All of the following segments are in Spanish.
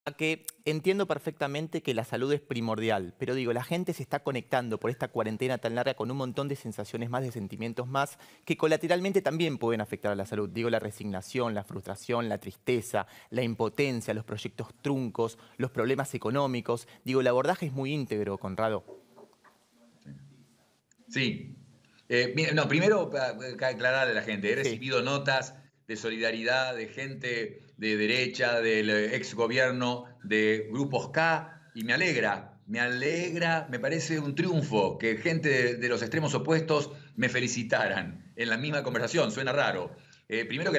Que entiendo perfectamente que la salud es primordial, pero digo, la gente se está conectando por esta cuarentena tan larga con un montón de sensaciones más, de sentimientos más, que colateralmente también pueden afectar a la salud. Digo, la resignación, la frustración, la tristeza, la impotencia, los proyectos truncos, los problemas económicos. Digo, el abordaje es muy íntegro, Conrado. Sí. No, primero para aclararle a la gente, he Sí. recibido notas de solidaridad de gente de derecha, del ex gobierno, de grupos K, y me alegra, me parece un triunfo que gente de los extremos opuestos me felicitaran en la misma conversación, suena raro. Primero que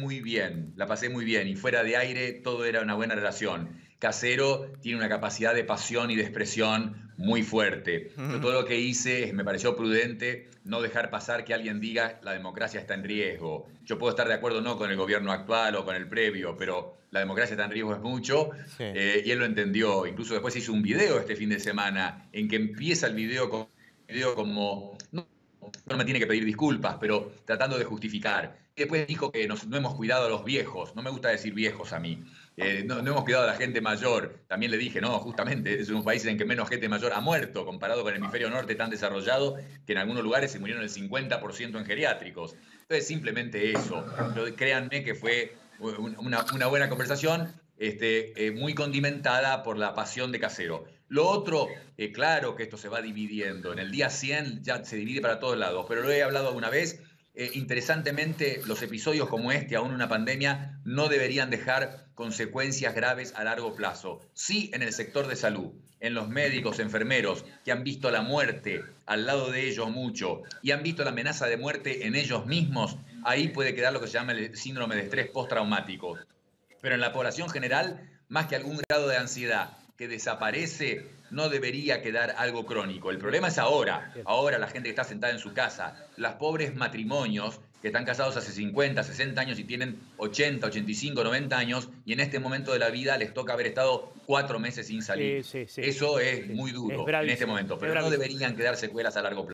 la pasé muy bien y fuera de aire todo era una buena relación. Casero tiene una capacidad de pasión y de expresión muy fuerte. Yo todo lo que hice me pareció prudente no dejar pasar que alguien diga la democracia está en riesgo. Yo puedo estar de acuerdo no con el gobierno actual o con el previo, pero la democracia está en riesgo es mucho, Sí. y él lo entendió. Incluso después hizo un video este fin de semana en que empieza el video como... No me tiene que pedir disculpas, pero tratando de justificar. Y después dijo que no hemos cuidado a los viejos. No me gusta decir viejos a mí. No hemos cuidado a la gente mayor. También le dije, no, justamente es un país en que menos gente mayor ha muerto, comparado con el hemisferio norte tan desarrollado que en algunos lugares se murieron el 50% en geriátricos. Entonces, simplemente eso. Pero créanme que fue una buena conversación, muy condimentada por la pasión de Casero. Lo otro, claro que esto se va dividiendo. En el día 100 ya se divide para todos lados, pero lo he hablado alguna vez. Interesantemente, los episodios como este, aún una pandemia, no deberían dejar consecuencias graves a largo plazo. Sí, en el sector de salud, en los médicos, enfermeros, que han visto la muerte al lado de ellos mucho y han visto la amenaza de muerte en ellos mismos, ahí puede quedar lo que se llama el síndrome de estrés postraumático. Pero en la población general, más que algún grado de ansiedad que desaparece, no debería quedar algo crónico. El Bien, problema es ahora. bien. Ahora la gente que está sentada en su casa, los pobres matrimonios que están casados hace 50, 60 años y tienen 80, 85, 90 años y en este momento de la vida les toca haber estado 4 meses sin Sí, salir. sí, sí. Eso es Sí. muy Es duro en este bravísimo, momento, es pero no bravísimo. deberían quedar secuelas a largo plazo.